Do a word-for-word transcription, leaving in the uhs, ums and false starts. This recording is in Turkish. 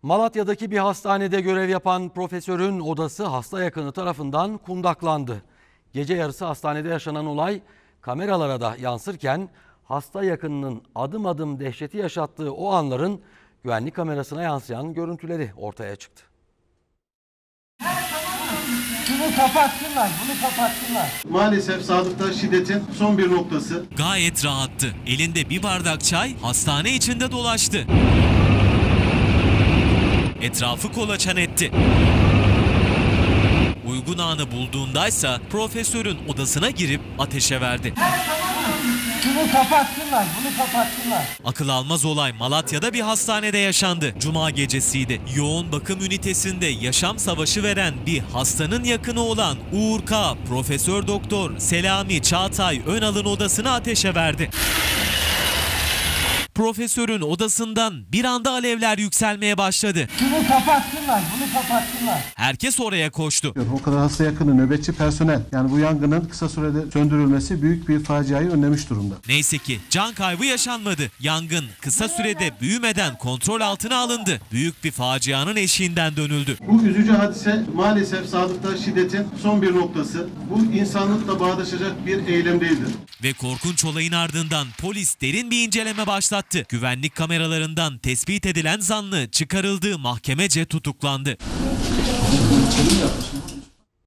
Malatya'daki bir hastanede görev yapan profesörün odası hasta yakını tarafından kundaklandı. Gece yarısı hastanede yaşanan olay kameralara da yansırken hasta yakınının adım adım dehşeti yaşattığı o anların güvenlik kamerasına yansıyan görüntüleri ortaya çıktı. Bunu kapatsınlar, bunu kapatsınlar. Maalesef Sadık'ta şiddetin son bir noktası. Gayet rahattı. Elinde bir bardak çay hastane içinde dolaştı. Etrafı kolaçan etti. Uygun anı bulduğundaysa profesörün odasına girip ateşe verdi. Bunu kapatsınlar, bunu kapatsınlar. Akıl almaz olay Malatya'da bir hastanede yaşandı. Cuma gecesiydi. Yoğun bakım ünitesinde yaşam savaşı veren bir hastanın yakını olan Uğur K. Profesör Doktor Selami Çağatay Önal'ın odasına ateşe verdi. Profesörün odasından bir anda alevler yükselmeye başladı. Bunu kapatsınlar, bunu kapatsınlar. Herkes oraya koştu. O kadar hasta yakını, nöbetçi personel. Yani bu yangının kısa sürede söndürülmesi büyük bir faciayı önlemiş durumda. Neyse ki can kaybı yaşanmadı. Yangın kısa sürede büyümeden kontrol altına alındı. Büyük bir facianın eşiğinden dönüldü. Bu üzücü hadise maalesef Sadık'ta şiddetin son bir noktası. Bu insanlıkla bağdaşacak bir eylem değildir. Ve korkunç olayın ardından polis derin bir inceleme başlattı. Güvenlik kameralarından tespit edilen zanlı çıkarıldığı mahkemece tutuklandı.